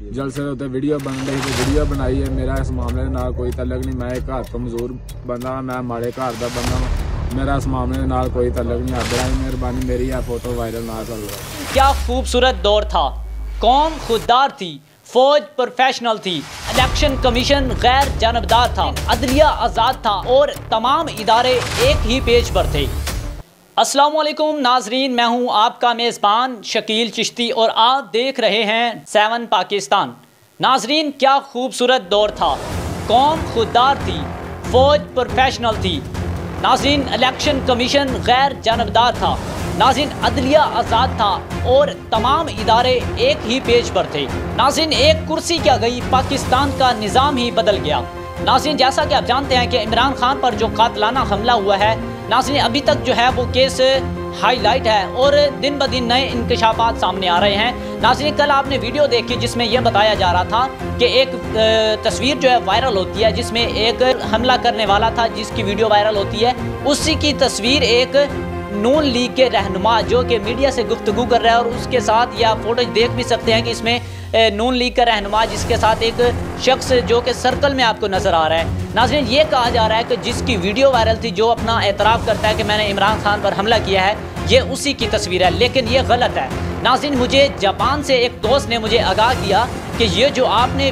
जलसे के उत्ते वीडियो बन रही थी, वीडियो बनाई है। मेरा इस मामले नाल कोई तल्लक नहीं। मैं एक घर तो मजदूर बंदा, मैं माड़े घर का बंदा, मेरा इस मामले नाल कोई तल्लक नहीं। बड़ी मेहरबानी मेरी है फोटो वायरल ना करो। क्या खूबसूरत दौर था, कौम खुददार थी, फौज प्रोफेशनल थी, इलेक्शन कमीशन गैर जानबदार था, अदलिया आज़ाद था और तमाम इदारे एक ही पेज पर थे। अस्सलामुअलैकुम नाजरीन, मैं हूं आपका मेज़बान शकील चिश्ती और आप देख रहे हैं 7 पाकिस्तान। नाजरीन, क्या खूबसूरत दौर था, कौम खुददार थी, फौज प्रोफेशनल थी। नाजरीन, इलेक्शन कमीशन गैर जानबदार था। नाज़रीन, अदलिया आज़ाद था और तमाम इदारे एक ही पेज पर थे। नाज़रीन, एक कुर्सी क्या गई, पाकिस्तान का निज़ाम ही बदल गया। नाज़रीन, जैसा कि आप जानते हैं कि इमरान खान पर जो कातलाना हमला हुआ है, नाज़रीन अभी तक जो है वो केस हाईलाइट है और दिन ब दिन नए इंकशाफात सामने आ रहे हैं। नाज़रीन, कल आपने वीडियो देखी जिसमें यह बताया जा रहा था कि एक तस्वीर जो है वायरल होती है जिसमें एक हमला करने वाला था जिसकी वीडियो वायरल होती है, उसी की तस्वीर एक नून लीग के रहनुमा जो कि मीडिया से गुफ्तगू कर रहा है और उसके साथ या फोटोज देख भी सकते हैं कि इसमें नून लीग का रहनुमा जिसके साथ एक शख्स जो कि सर्कल में आपको नज़र आ रहा है। नाज़रीन, ये कहा जा रहा है कि जिसकी वीडियो वायरल थी, जो अपना एतराफ़ करता है कि मैंने इमरान खान पर हमला किया है, ये उसी की तस्वीर है, लेकिन ये गलत है। नाज़रीन, मुझे जापान से एक दोस्त ने मुझे आगाह किया कि ये जो आपने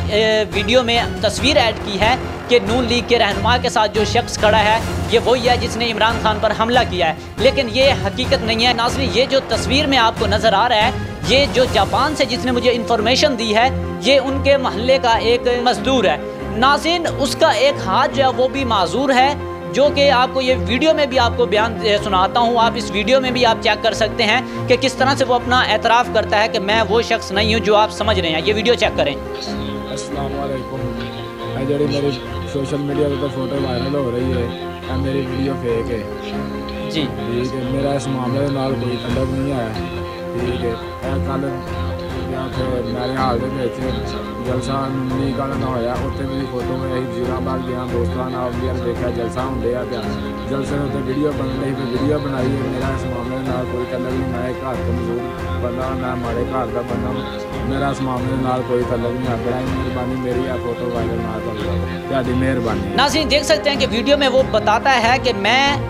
वीडियो में तस्वीर ऐड की है कि नून लीग के रहनुमा के साथ जो शख्स खड़ा है, ये वही है जिसने इमरान खान पर हमला किया है, लेकिन ये हकीकत नहीं है। नाज़रीन, ये जो तस्वीर में आपको नज़र आ रहा है, ये जो जापान से जिसने मुझे इन्फॉर्मेशन दी है, ये उनके महल्ले का एक मजदूर है। नाज़रीन, उसका एक हाथ जो है वो भी माजूर है, जो कि आपको ये वीडियो में भी आपको बयान सुनाता हूँ। आप इस वीडियो में भी आप चेक कर सकते हैं कि किस तरह से वो अपना एतराफ़ करता है कि मैं वो शख्स नहीं हूँ जो आप समझ रहे हैं। ये वीडियो चेक करें। अस्सलाम वालेकुम। जी मेरी सोशल मीडिया पर तो फोटो वायरल हो रही है, मेरी वीडियो फेक है जी, ठीक है। मेरा इस मामले नाल कोई तल्लक नहीं है, ठीक है। कल मेरे हाल जलसा लीग वाला ना होया, उत्ते मेरी फोटो में यही जीराबाद गया दोस्तों नाल देखा जलसा होंगे आ जलसे के उत्ते वीडियो बन रही थी, वीडियो बनाई है। मेरा इस मामले नाल कोई तल्लक नहीं। मैं एक घर तो मजदूर बंदा, मैं माड़े घर का बंदा, मेरा इस मामले नाल कोई तल्लक नहीं है। बड़ी मेहरबानी मेरी है फोटो वायरल ना करो, ਤੁਹਾਡੀ मेहरबानी। नाज़रीन, देख सकते हैं कि वीडियो में वो बताता है कि मैं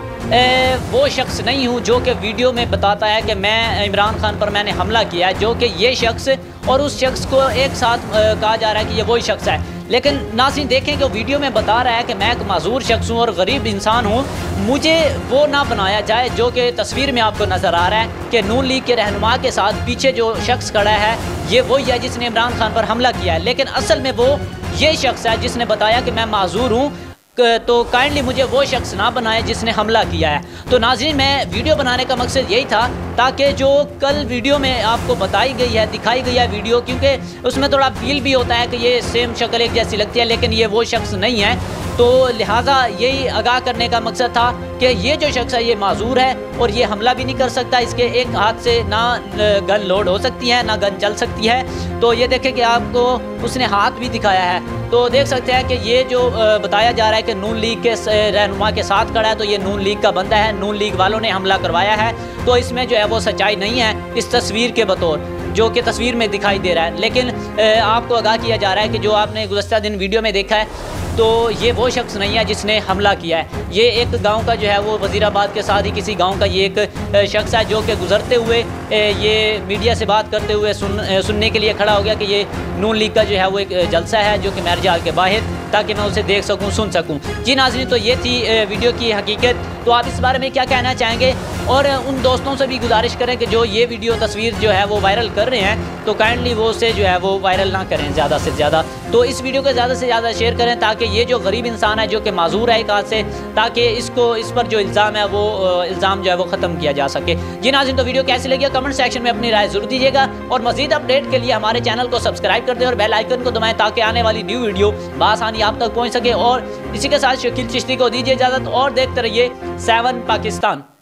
वो शख्स नहीं हूँ जो कि वीडियो में बताता है कि मैं इमरान खान पर मैंने हमला किया है, जो कि ये शख्स और उस शख्स को एक साथ कहा जा रहा है कि ये वही शख्स है। लेकिन नाज़रीन देखें कि वीडियो में बता रहा है कि मैं एक माजूर शख्स हूँ और गरीब इंसान हूँ, मुझे वो ना बनाया जाए जो कि तस्वीर में आपको नज़र आ रहा है कि नून लीग के रहनुमा के साथ पीछे जो शख्स खड़ा है, ये वही है जिसने इमरान खान पर हमला किया है। लेकिन असल में वो ये शख्स है जिसने बताया कि मैं माजूर हूँ, तो काइंडली मुझे वो शख्स ना बनाए जिसने हमला किया है। तो नाज़रीन, मैं वीडियो बनाने का मकसद यही था ताकि जो कल वीडियो में आपको बताई गई है, दिखाई गई है वीडियो, क्योंकि उसमें थोड़ा फील भी होता है कि ये सेम शक्ल एक जैसी लगती है, लेकिन ये वो शख्स नहीं है। तो लिहाजा यही आगाह करने का मकसद था कि ये जो शख्स है ये माजूर है और ये हमला भी नहीं कर सकता। इसके एक हाथ से ना गन लोड हो सकती है ना गन चल सकती है। तो ये देखें कि आपको उसने हाथ भी दिखाया है, तो देख सकते हैं कि ये जो बताया जा रहा है कि नून लीग के रहनुमा के साथ खड़ा है, तो ये नून लीग का बंदा है, नून लीग वालों ने हमला करवाया है। तो इसमें जो है वो सच्चाई नहीं है इस तस्वीर के बतौर जो कि तस्वीर में दिखाई दे रहा है। लेकिन आपको आगाह किया जा रहा है कि जो आपने गुज़श्ता दिन वीडियो में देखा है, तो ये वो शख्स नहीं है जिसने हमला किया है। ये एक गांव का जो है वो वज़ीराबाद के साथ ही किसी गांव का ये एक शख्स है जो कि गुजरते हुए ये मीडिया से बात करते हुए सुनने के लिए खड़ा हो गया कि ये नून लीग का जो है वो एक जलसा है जो कि मैरिज हॉल के बाहर, ताकि मैं उसे देख सकूं, सुन सकूं। जी नाज़रीन, तो ये थी वीडियो की हकीकत। तो आप इस बारे में क्या कहना चाहेंगे? और उन दोस्तों से भी गुजारिश करें कि जो ये वीडियो तस्वीर जो है वो वायरल कर रहे हैं, तो काइंडली वो उसे जो है वो वायरल ना करें ज़्यादा से ज़्यादा। तो इस वीडियो को ज़्यादा से ज़्यादा शेयर करें ताकि ये जो गरीब इंसान है जो कि माजूर है एक हाथ से, ताकि इस पर जो इल्ज़ाम है वो इल्ज़ाम जो है वो ख़त्म किया जा सके। जी नाज़रीन, तो वीडियो कैसी लगी कमेंट सेक्शन में अपनी राय ज़रूर दीजिएगा और मज़ीद अपडेट के लिए हमारे चैनल को सब्सक्राइब कर दें और बेल आइकन को दबाएं ताकि आने वाली न्यू वीडियो बआसानी आप तक पहुँच सके। और इसी के साथ शकील चिश्ती को दीजिए इजाज़त और देखते रहिए 7 पाकिस्तान।